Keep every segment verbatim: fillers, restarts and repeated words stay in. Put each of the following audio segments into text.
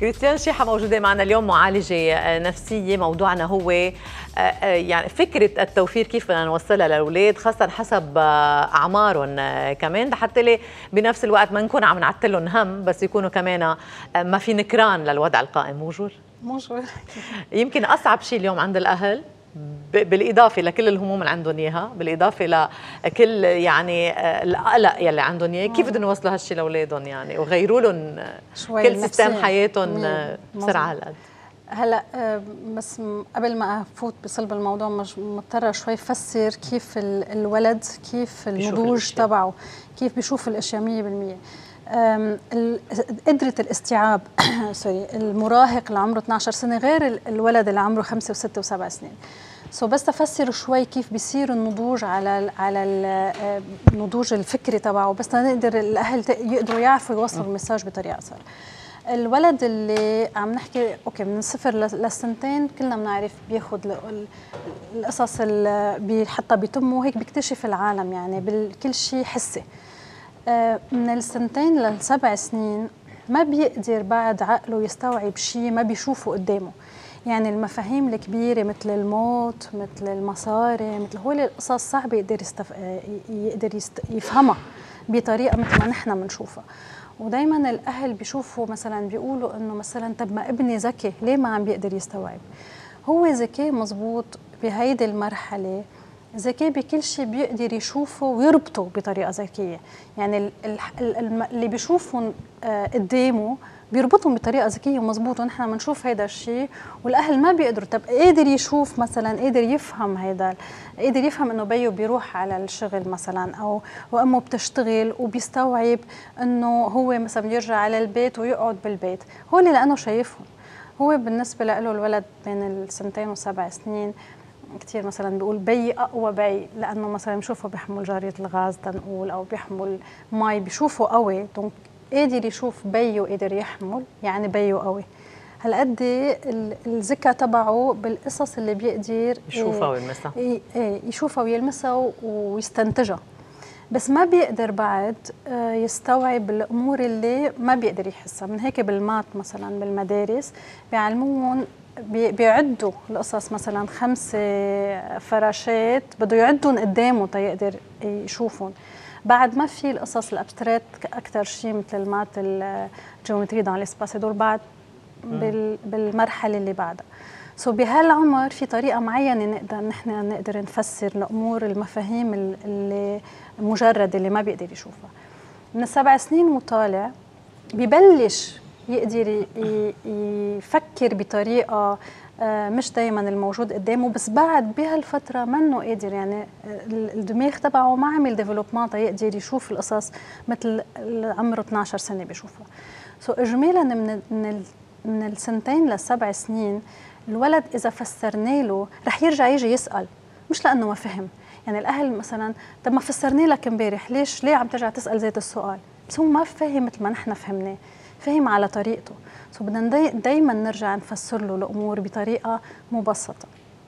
كريستيان شيحة موجودة معنا اليوم، معالجة نفسية. موضوعنا هو يعني فكرة التوفير، كيف بدنا نوصلها للأولاد، خاصة حسب أعمارهم كمان، لحتى بنفس الوقت ما نكون عم نعتلهم هم، بس يكونوا كمان ما في نكران للوضع القائم. موجود موجود. يمكن أصعب شيء اليوم عند الأهل، بالإضافة لكل الهموم اللي عندهم إياها، بالإضافة لكل يعني القلق يلي عندهم إياه، كيف بدهم يوصلوا هالشيء لأولادهم يعني وغيروا لهم كل سيستم حياتهم بسرعة هالقد؟ هلا بس قبل ما افوت بصلب الموضوع مضطره شوي افسر كيف الولد، كيف النضوج تبعه، كيف بيشوف الاشياء مية بالمية. قدرة الاستيعاب سوري المراهق اللي عمره اثنعش سنة غير الولد اللي عمره خمسة وستة وسبع سنين. سو بس تفسر شوي كيف بيصير النضوج على ال على ال النضوج الفكري تبعه، بس نقدر الاهل يقدروا يعرفوا يوصلوا المساج بطريقة اسهل. الولد اللي عم نحكي اوكي من الصفر للسنتين كلنا بنعرف بياخذ القصص اللي حتى بيتمه هيك بيكتشف العالم، يعني بكل شيء حسي. من السنتين للسبع سنين ما بيقدر بعد عقله يستوعب شيء ما بيشوفه قدامه، يعني المفاهيم الكبيرة مثل الموت، مثل المصاري، مثل هول القصص صعب يقدر يستف... يقدر يست... يفهمها بطريقة مثل ما نحن بنشوفها. ودايما الأهل بيشوفوا مثلا بيقولوا إنه مثلا طب ما ابني ذكي ليه ما عم بيقدر يستوعب؟ هو ذكي مزبوط بهيدي المرحلة، ذكي بكل شيء بيقدر يشوفه ويربطه بطريقة ذكية، يعني اللي بيشوفهم قدامه بيربطهم بطريقة ذكية ومزبوط، ونحن بنشوف هيدا الشيء والأهل ما بيقدروا. طب قادر يشوف مثلا، قادر يفهم هيدا، قادر يفهم إنه بيو بيروح على الشغل مثلا أو وأمه بتشتغل وبيستوعب إنه هو مثلا بيرجع على البيت ويقعد بالبيت، هو اللي لأنه شايفهم. هو بالنسبة له الولد بين السنتين وسبع سنين كثير مثلا بيقول بي اقوى بي، لانه مثلا بشوفه بيحمل جاريه الغاز تنقول او بيحمل مي، بشوفه قوي، دونك قادر يشوف بيو قادر يحمل، يعني بيو قوي. هالقد الذكاء تبعه بالقصص اللي بيقدر يشوفها ويلمسها، يشوفها ويلمسها ويستنتجها، بس ما بيقدر بعد يستوعب الامور اللي ما بيقدر يحسها. من هيك بالمات مثلا بالمدارس بيعلموهم بيعدوا القصص، مثلا خمس فراشات بده يعدهم قدامه تيقدر يشوفهم. بعد ما في القصص الابسترات اكثر شيء مثل المات الجيومتري دون ليسباس، هدول بعد بالمرحله اللي بعدها. سو بهالعمر في طريقه معينه نقدر نحن نقدر نفسر الامور، المفاهيم اللي مجرد اللي ما بيقدر يشوفها. من السبع سنين وطالع ببلش يقدر يفكر بطريقه مش دايما الموجود قدامه، بس بعد بهالفتره منه قادر، يعني الدماغ تبعه ما عمل ديفلوبمنت يقدر يشوف القصص مثل عمره اثنعش سنه بيشوفها. سو اجمالا من من من السنتين للسبع سنين الولد اذا فسرنا له رح يرجع يجي يسال، مش لانه ما فهم. يعني الاهل مثلا طب ما فسرنا لك امبارح، ليش ليه عم ترجع تسال ذات السؤال؟ بس هو ما فهم مثل ما نحن فهمناه، فهم على طريقته. سو بدنا داي دايما نرجع نفسر له الامور بطريقه مبسطه.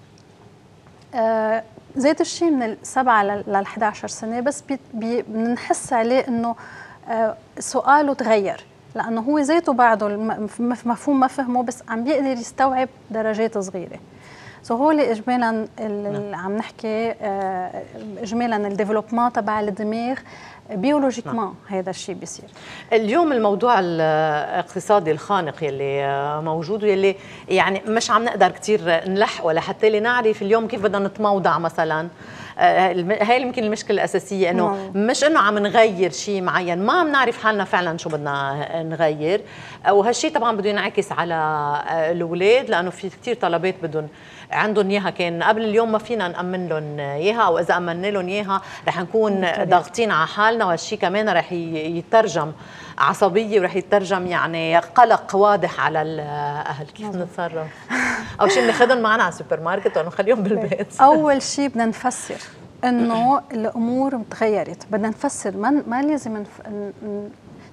آه ذات الشيء من السبعه لل احد عشر سنه، بس بنحس عليه انه آه سؤاله تغير، لانه هو ذاته بعده المفهوم ما فهمه، بس عم بيقدر يستوعب درجات صغيره. سو هو اللي اجمالا اللي عم نحكي آه اجمالا الديفلوبمنت تبع الدماغ بيولوجيكمان هذا الشيء بيصير. اليوم الموضوع الاقتصادي الخانق يلي موجود ويلي يعني مش عم نقدر كثير نلحقه لحتى لنعرف اليوم كيف بدنا نتموضع مثلا. هاي يمكن المشكله الاساسيه، انه مش انه عم نغير شيء معين، ما عم نعرف حالنا فعلا شو بدنا نغير، وهالشيء طبعا بده ينعكس على الاولاد، لانه في كثير طلبات بدهم عندهم اياها كان قبل اليوم ما فينا نامن لهم اياها، او اذا امنا لهم اياها رح نكون ضاغطين على حالنا، وهالشيء كمان رح يترجم عصبيه ورح يترجم يعني قلق واضح على الاهل. كيف نتصرف؟ او شيء بناخذهم معنا على السوبر ماركت ولا نخليهم بالبيت؟ اول شيء بدنا نفسر انه الامور تغيرت، بدنا نفسر، ما ما لازم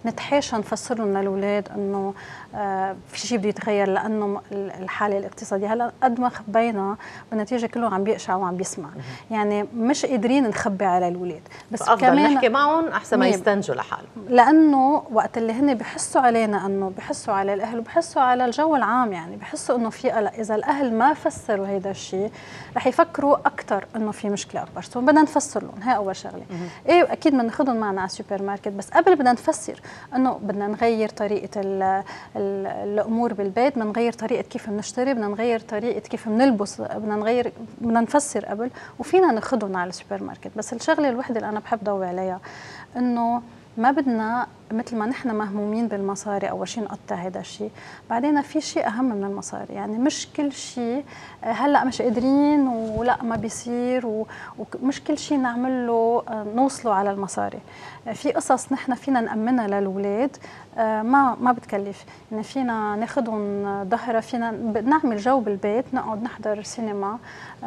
نتحاشى نفسر لهم للاولاد انه آه في شيء بده يتغير لانه الحاله الاقتصاديه. هلا قد ما خبينا بالنتيجه كله عم بيقشع وعم بيسمع، يعني مش قادرين نخبي على الاولاد، بس كمان نحكي معهم احسن ما يستنجوا لحالهم، لانه وقت اللي هن بحسوا علينا انه بحسوا على الاهل وبحسوا على الجو العام، يعني بحسوا انه في قلق، اذا الاهل ما فسروا هيدا الشيء رح يفكروا اكثر انه في مشكله اكبر. سو بدنا نفسر لهم، هي اول شغله. ايه اكيد بدنا ناخذهم معنا على السوبر ماركت، بس قبل بدنا نفسر انه بدنا نغير طريقه ال ال الامور بالبيت، بدنا نغير طريقه كيف بنشتري، بدنا نغير طريقه كيف بنلبس، بدنا نغير، بدنا نفسر قبل وفينا ناخذهم على السوبر ماركت. بس الشغله الوحده اللي انا بحب ضوي عليها انه ما بدنا مثل ما نحن مهمومين بالمصاري اول شيء نقطع هذا الشيء، بعدين في شيء اهم من المصاري. يعني مش كل شيء هلا مش قادرين ولا ما بيصير، ومش كل شيء نعمل له نوصله على المصاري. في قصص نحن فينا نأمنها للاولاد ما ما بتكلف، يعني فينا ناخذهم ظهره، فينا نعمل جو بالبيت، نقعد نحضر سينما،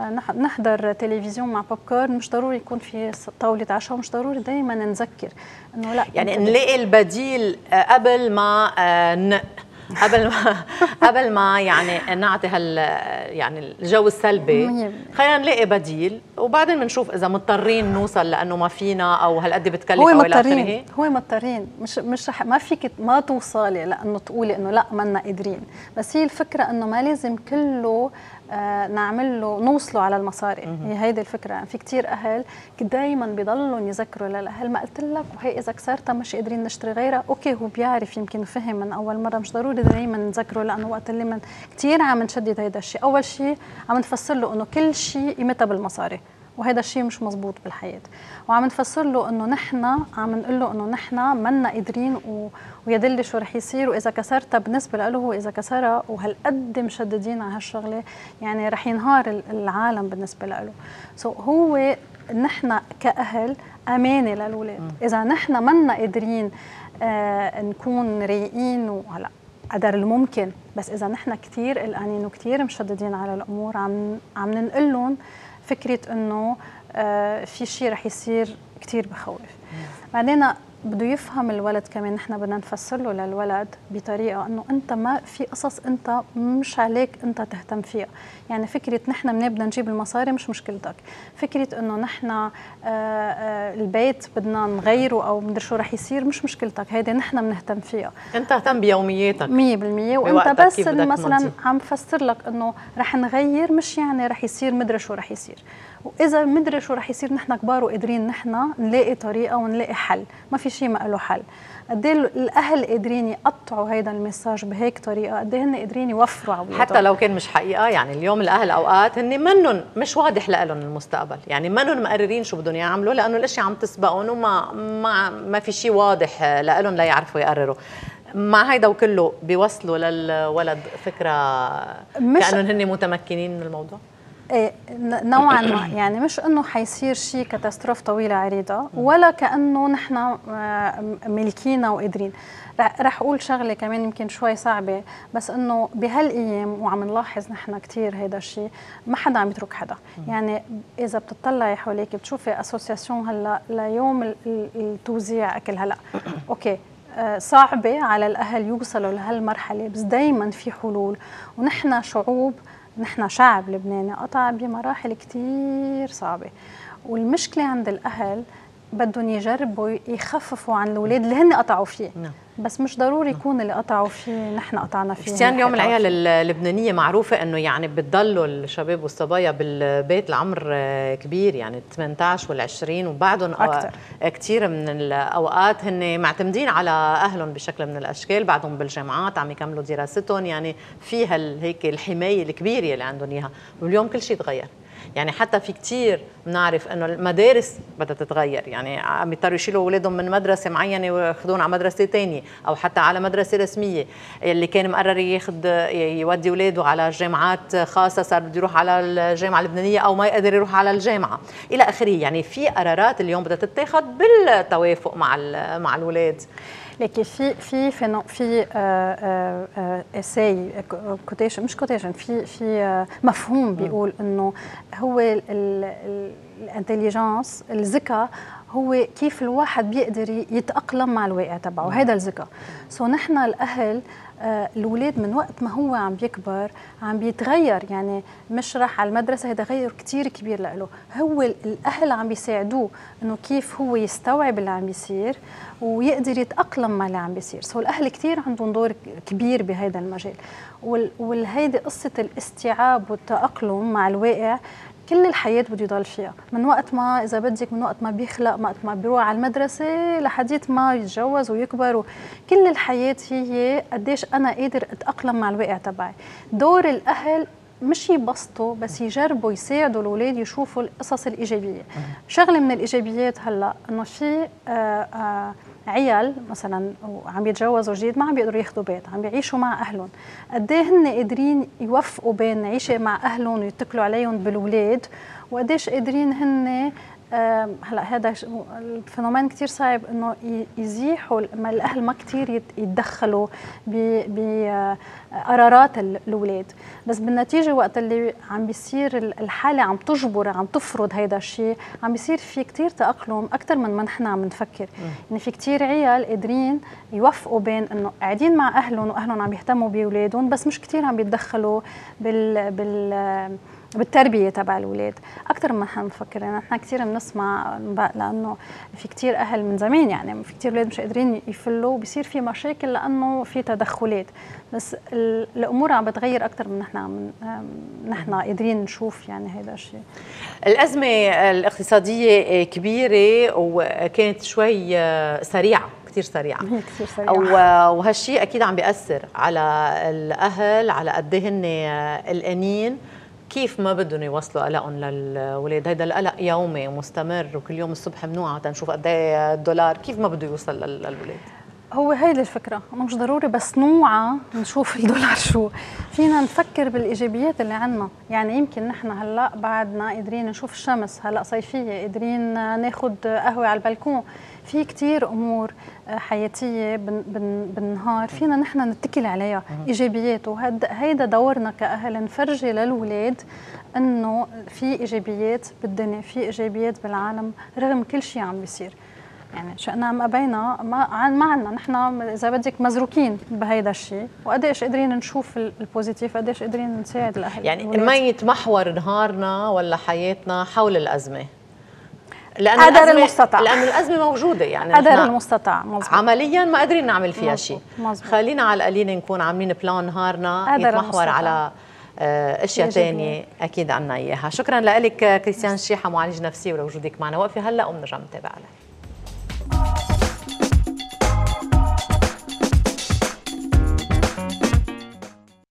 نحضر تلفزيون مع بوب كورن، مش ضروري يكون في طاوله عشاء، ومش ضروري دائما نذكر انه لا، يعني نلاقي البديل قبل ما ن قبل ما قبل ما يعني نعطي هال يعني الجو السلبي، خلينا نلاقي بديل وبعدين بنشوف اذا مضطرين نوصل لانه ما فينا او هالقد بتكلف هو او الى اخره. هو مضطرين، مش مش رح ما فيك ما توصلي لانه تقولي انه لا منا قادرين، بس هي الفكره انه ما لازم كله آه نعمل له نوصله على المصاري. هي هيدي الفكره. يعني في كثير اهل دائما بيضلوا يذكروا للاهل ما قلت لك، وهي اذا كسرتها مش قادرين نشتري غيرها. اوكي هو بيعرف يمكن فهم من اول مره، مش ضروري دائما نذكره، لانه وقت اللي من كثير عم نشدد هيدا الشيء، اول شيء عم نفسر له انه كل شيء قيمتها بالمصاري، وهذا الشيء مش مزبوط بالحياه. وعم نفسر له انه نحن عم نقول له انه نحن منا قادرين و... ويدل شو رح يصير، واذا كسرتها بالنسبه له هو اذا كسرها وهالقد مشددين على هالشغله يعني رح ينهار العالم بالنسبه له. سو so هو نحن كاهل امانه للاولاد، اذا نحن منا قادرين آه نكون رايقين وهلا قدر الممكن، بس اذا نحن كثير قلقانين وكثير مشددين على الامور عم عم ننقل لهم فكره انه آه في شيء رح يصير كثير بخوف. بعدين بده يفهم الولد كمان، نحن بدنا نفسر له للولد بطريقه انه انت ما في قصص انت مش عليك انت تهتم فيها. يعني فكره نحن منين بدنا نجيب المصاري مش مشكلتك، فكره انه نحن آآ آآ البيت بدنا نغيره او مدري شو رح يصير مش مشكلتك، هيدي نحن بنهتم فيها. انت اهتم بيومياتك مية بالمية، وانت بس مثلا عم فسر لك انه رح نغير، مش يعني رح يصير مدري شو رح يصير. واذا مدري شو رح يصير نحن كبار وقادرين نحن نلاقي طريقه ونلاقي حل، ما في شيء ما له حل. قد ايه الاهل قادرين يقطعوا هيدا المساج بهيك طريقه، قد ايه هن قادرين يوفروا على حتى لو كان مش حقيقه. يعني اليوم الاهل اوقات هن منن مش واضح لهم المستقبل، يعني منن مقررين شو بدهم يعملوا لانه الاشياء عم تسبقهم وما ما ما في شيء واضح لهم ليعرفوا يقرروا. مع هيدا وكله بيوصلوا للولد فكره كانهم هن متمكنين من الموضوع. ايه نوعا ما، يعني مش انه حيصير شيء كاتاستروف طويله عريضه، ولا كانه نحن ملكينا وقادرين. رح اقول شغله كمان يمكن شوي صعبه، بس انه بهالايام وعم نلاحظ نحن كثير هذا الشيء، ما حدا عم يترك حدا. يعني اذا بتطلعي حواليك بتشوفي اسوسياسيون هلا ليوم التوزيع اكل هلا اوكي صعبه على الاهل يوصلوا لهالمرحله، بس دائما في حلول. ونحن شعوب، نحن شعب لبناني قطع بمراحل كتير صعبة، والمشكلة عند الأهل بدهم يجربوا يخففوا عن الأولاد اللي هن قطعوا فيه. نعم. بس مش ضروري يكون اللي قطعوا فيه نحن قطعنا فيه. كريستيان اليوم العيال اللبنانية معروفة انه يعني بتضلوا الشباب والصبايا بالبيت العمر كبير، يعني ثمانية عشر والعشرين، وبعدهم أكثر كثير من الاوقات هن معتمدين على اهلهم بشكل من الاشكال، بعدهم بالجامعات عم يكملوا دراستهم، يعني فيها هيك الحماية الكبيرة اللي عندهم اياها. واليوم كل شيء تغير، يعني حتى في كتير بنعرف انه المدارس بدها تتغير، يعني عم يضطروا يشيلوا اولادهم من مدرسه معينه وياخذون على مدرسه ثانيه، او حتى على مدرسه رسميه. اللي كان مقرر ياخذ يودي اولاده على جامعات خاصه صار بده يروح على الجامعه اللبنانيه، او ما يقدر يروح على الجامعه الى اخره. يعني في قرارات اليوم بدها تتاخذ بالتوافق مع مع الاولاد. لكن في في في في اساي كوتيشن مش كوتيشن في في مفهوم بيقول انه هو الانتليجنس الذكاء هو كيف الواحد بيقدر يتأقلم مع الواقع تبعه، هذا الذكاء. سو نحن الأهل آه الأولاد من وقت ما هو عم بيكبر عم بيتغير، يعني مش راح على المدرسة، هذا تغير كتير كبير له. هو الأهل عم بيساعدوه إنه كيف هو يستوعب اللي عم بيصير ويقدر يتأقلم مع اللي عم بيصير. سو الأهل كتير عندهم دور كبير بهذا المجال، والهيدي قصة الاستيعاب والتأقلم مع الواقع كل الحياة بده يضل فيها، من وقت ما إذا بدك من وقت ما بيخلق، من وقت ما بيروح على المدرسة لحديت ما يتجوز ويكبر، وكل الحياة هي قديش أنا قادر أتأقلم مع الواقع تبعي. دور الأهل مش يبسطوا بس يجربوا يساعدوا الأولاد يشوفوا القصص الإيجابية. شغلة من الإيجابيات هلأ إنه في آآ آآ عيال مثلا وعم يتجوزوا جديد ما عم بيقدروا ياخذوا بيت، عم بيعيشوا مع اهلهم. قد ايه هن قادرين يوفقوا بين عيشه مع اهلهم ويتكلوا عليهم بالاولاد، وقديش قادرين هن آه هلا هذا الفينومين كثير صعب انه يزيحوا ما الاهل ما كثير يتدخلوا بقرارات الاولاد، بس بالنتيجه وقت اللي عم بيصير الحاله عم تجبر عم تفرض هذا الشيء، عم بيصير في كثير تاقلم اكثر من ما نحن عم نفكر. يعني في كثير عيال قادرين يوفقوا بين انه قاعدين مع اهلهم واهلهم عم يهتموا باولادهم، بس مش كثير عم بيتدخلوا بال بال بالتربيه تبع الاولاد اكثر ما نحن بنفكر. يعني نحن كثير بنسمع لانه في كثير اهل من زمان، يعني في كثير اولاد مش قادرين يفلوا وبصير في مشاكل لانه في تدخلات، بس الامور عم بتغير اكثر من نحن عم نحن قادرين نشوف يعني هذا الشيء. الازمه الاقتصاديه كبيره وكانت شوي سريعه، كثير سريعه هي كثير سريعه، وهالشيء اكيد عم بياثر على الاهل، على قد ايه هن قلقانين، كيف ما بدهم يوصلوا قلقهم للولاد. هيدا القلق يومي مستمر وكل يوم الصبح منوعه تنشوف قد ايه الدولار، كيف ما بده يوصل للولاد؟ هو هيدي الفكره، مش ضروري بس نوعى نشوف الدولار شو، فينا نفكر بالايجابيات اللي عندنا. يعني يمكن نحن هلا بعدنا قادرين نشوف الشمس، هلا صيفيه قادرين ناخذ قهوه على البلكون، في كتير امور حياتيه بالنهار فينا نحن نتكل عليها ايجابيات، وهيدا دورنا كاهل نفرجي للولاد انه في ايجابيات بالدنيا، في ايجابيات بالعالم رغم كل شيء عم بيصير. يعني شئنا ام ابينا ما ما عندنا نحن اذا بدك مزروكين بهيدا الشيء، وقديش قادرين نشوف البوزيتيف، قديش قادرين نساعد الاهل. يعني ما يتمحور نهارنا ولا حياتنا حول الازمه، لأن قدر المستطاع، لأن الأزمة موجودة، يعني قدر المستطاع مزبوط. عمليا ما قادرين نعمل فيها شيء. مزبوط. خلينا على القليل نكون عاملين بلان نهارنا يتمحور المستطاع. على اشياء ثانيه اكيد عنا اياها. شكرا لك كريستيان الشيحه، معالج نفسي، ولوجودك معنا. وقفي هلا وبنرجع نتابع عليك.